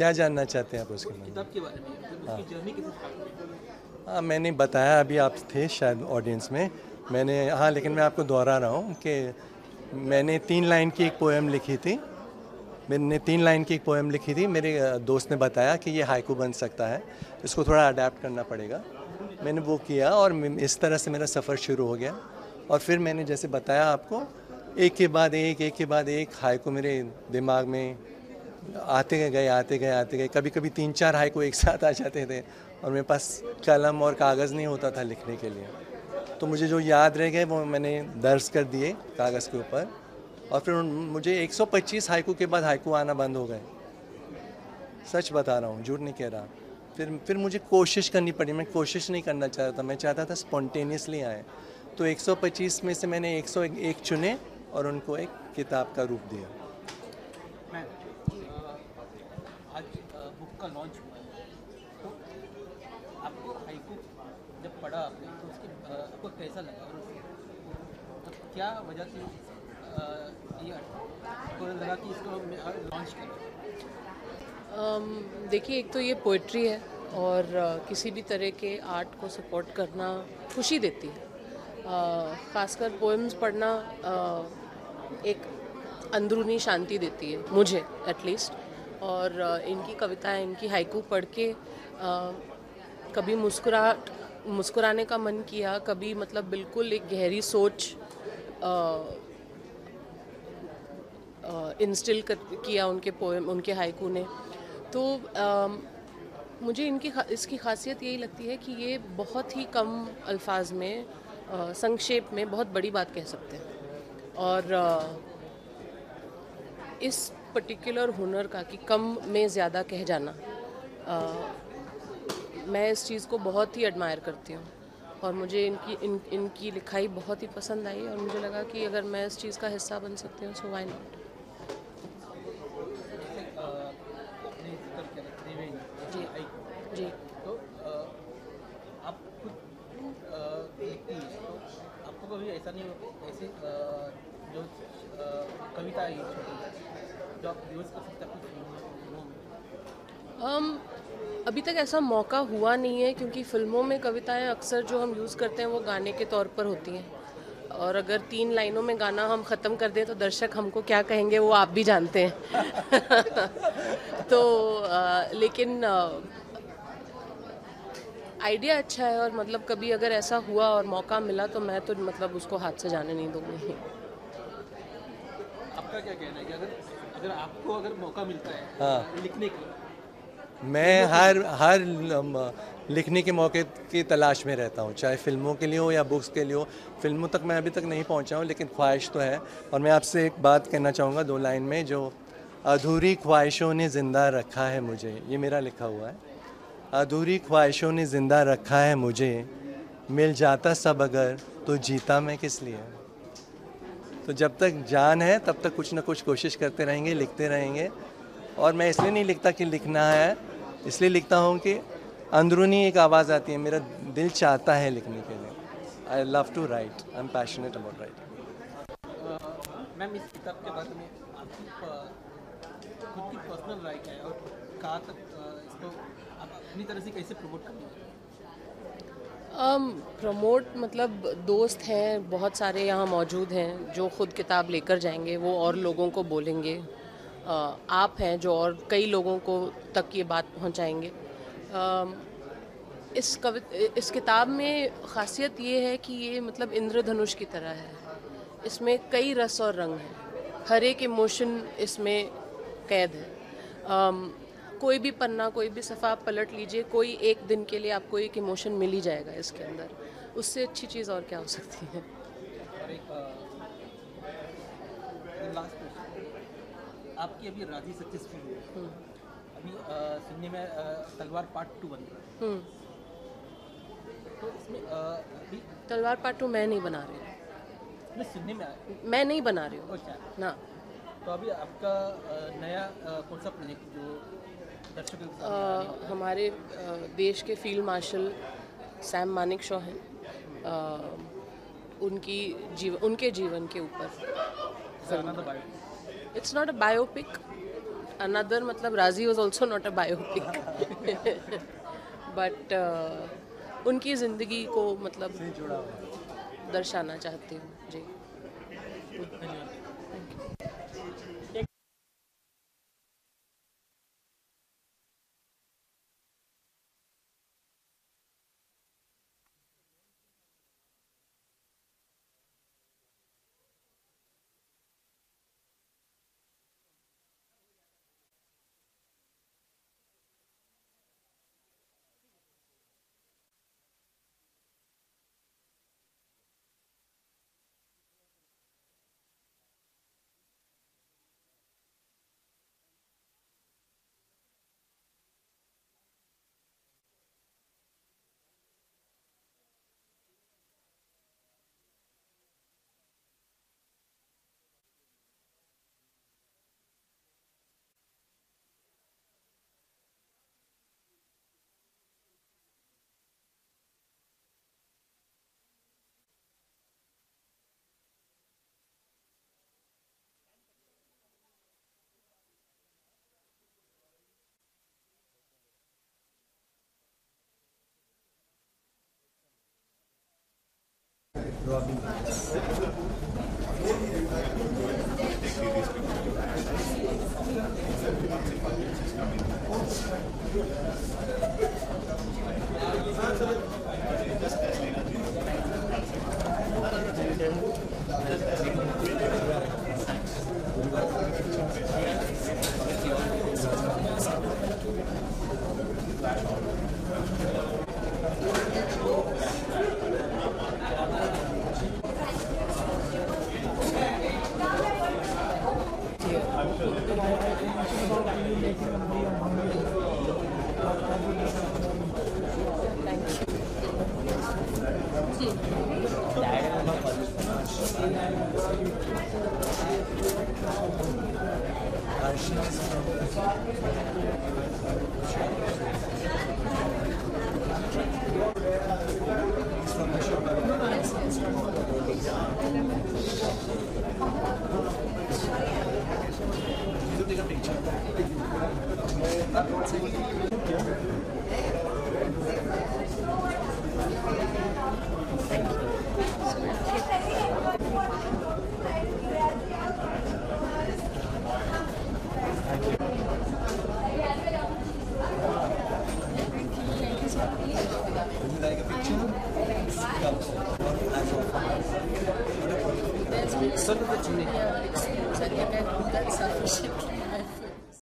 क्या जानना चाहते हैं आप उसके बारे में? किताब के बारे में, उसकी जर्नी कैसे स्टार्ट हुई? हाँ, मैंने बताया, अभी आप थे शायद ऑडियंस में, मैंने, हाँ, लेकिन मैं आपको दोहरा रहा हूँ कि मैंने 3 लाइन की एक पोएम लिखी थी। मैंने 3 लाइन की एक पोएम लिखी थी। मेरे दोस्त ने बताया कि ये हाइकू बन सकता है, इसको थोड़ा अडेप्ट करना पड़ेगा। मैंने वो किया और इस तरह से मेरा सफ़र शुरू हो गया। और फिर मैंने जैसे बताया आपको, एक के बाद एक हाइकू मेरे दिमाग में आते गए। कभी कभी 3-4 हाइकू एक साथ आ जाते थे और मेरे पास कलम और कागज़ नहीं होता था लिखने के लिए। तो मुझे जो याद रह गए वो मैंने दर्ज कर दिए कागज़ के ऊपर। और फिर मुझे 125 हाइकू के बाद हाइकू आना बंद हो गए। सच बता रहा हूँ, झूठ नहीं कह रहा। फिर मुझे कोशिश करनी पड़ी। मैं कोशिश नहीं करना चाहता था, मैं चाहता था स्पॉन्टेनियसली आए। तो 125 में से मैंने 101 चुने और उनको एक किताब का रूप दिया। मैं आज बुक का लॉन्च हुआ है, तो आपको हाइकू जब पढ़ा आपने तो उसके आपको कैसा लगा, और मतलब क्या वजह थी ये आपको लगा कि इसको लॉन्च करें? देखिए, एक तो ये पोइट्री है और किसी भी तरह के आर्ट को सपोर्ट करना खुशी देती है। ख़ासकर पोएम्स पढ़ना एक अंदरूनी शांति देती है मुझे एटलीस्ट। और इनकी कविताएं, इनकी हाइकू पढ़ के कभी मुस्कुराने का मन किया, कभी मतलब बिल्कुल एक गहरी सोच इंस्टिल किया उनके पोएम, उनके हाइकू ने। तो मुझे इसकी खासियत यही लगती है कि ये बहुत ही कम अल्फाज में संक्षेप में बहुत बड़ी बात कह सकते हैं। और इस पर्टिकुलर हुनर का कि कम में ज़्यादा कह जाना, मैं इस चीज़ को बहुत ही एडमायर करती हूँ। और मुझे इनकी लिखाई बहुत ही पसंद आई और मुझे लगा कि अगर मैं इस चीज़ का हिस्सा बन सकती हूँ, सो व्हाई नॉट। आपने जिक्र किया था त्रिवेणी जी हाइकू, जी। तो आप खुद लिखती हैं, तो आपको कभी ऐसा नहीं हो, ऐसे जो कविता है छोटी जो आप यूज़ कर सकते हैं अपनी फिल्मों में? अभी तक ऐसा मौका हुआ नहीं है, क्योंकि फ़िल्मों में कविताएं अक्सर जो हम यूज़ करते हैं वो गाने के तौर पर होती हैं। और अगर 3 लाइनों में गाना हम ख़त्म कर दें तो दर्शक हमको क्या कहेंगे वो आप भी जानते हैं। तो लेकिन आइडिया अच्छा है, और मतलब कभी अगर ऐसा हुआ और मौका मिला तो मैं तो मतलब उसको हाथ से जाने नहीं दूँगी। आपका क्या कहना है कि अगर अगर आपको अगर मौका मिलता है हाँ, लिखने का, मैं हर लिखने के मौके की तलाश में रहता हूँ, चाहे फिल्मों के लिए हो या बुक्स के लिए हो। फिल्मों तक मैं अभी तक नहीं पहुँचा हूँ, लेकिन ख्वाहिश तो है। और मैं आपसे एक बात कहना चाहूँगा 2 लाइन में, जो अधूरी ख्वाहिशों ने ज़िंदा रखा है मुझे, ये मेरा लिखा हुआ है। अधूरी ख्वाहिशों ने ज़िंदा रखा है मुझे, मिल जाता सब अगर तो जीता मैं किस लिए। तो जब तक जान है तब तक कुछ ना कुछ कोशिश करते रहेंगे, लिखते रहेंगे। और मैं इसलिए नहीं लिखता कि लिखना है, इसलिए लिखता हूँ कि अंदरूनी एक आवाज़ आती है, मेरा दिल चाहता है लिखने के लिए। I love to write, I am passionate about writing. Ma'am इस किताब के बारे में आपकी खुद की पर्सनल राय क्या है, और कहाँ तक इसको आप अपनी तरह से कैसे प्रमोट करेंगे? प्रमोट मतलब दोस्त हैं बहुत सारे यहाँ मौजूद हैं जो ख़ुद किताब लेकर जाएंगे, वो और लोगों को बोलेंगे। आप हैं जो और कई लोगों को तक ये बात पहुँचाएंगे। इस किताब में ख़ासियत ये है कि ये मतलब इंद्रधनुष की तरह है। इसमें कई रस और रंग हैं, हर एक इमोशन इसमें कैद है। कोई भी पन्ना, कोई भी सफ़ा आप पलट लीजिए, कोई एक दिन के लिए आपको एक इमोशन मिल ही जाएगा इसके अंदर। उससे अच्छी चीज़ और क्या हो सकती है। और एक लास्ट क्वेश्चन, आपकी अभी राजी सक्सेसफुल हुई, अभी सुनने में तलवार पार्ट 2 बन रहा है, तो इसमें अभी तलवार पार्ट 2 मैं नहीं बना रही हूँ। इसमें सुनने में आया, मैं नहीं बना रही हूँ अच्छा, ना। तो अभी आपका नया कौन सा प्रोजेक्ट जो दर्शकों के सामने आने वाला है? हमारे देश के field marshal Sam Manekshaw हैं, उनके जीवन के ऊपर। It's another bio. It's not a biopic, another मतलब राजी was also not a biopic. But उनकी ज़िंदगी को मतलब दर्शाना चाहती हूँ जी. Some of the junior experience, I think that's sufficient.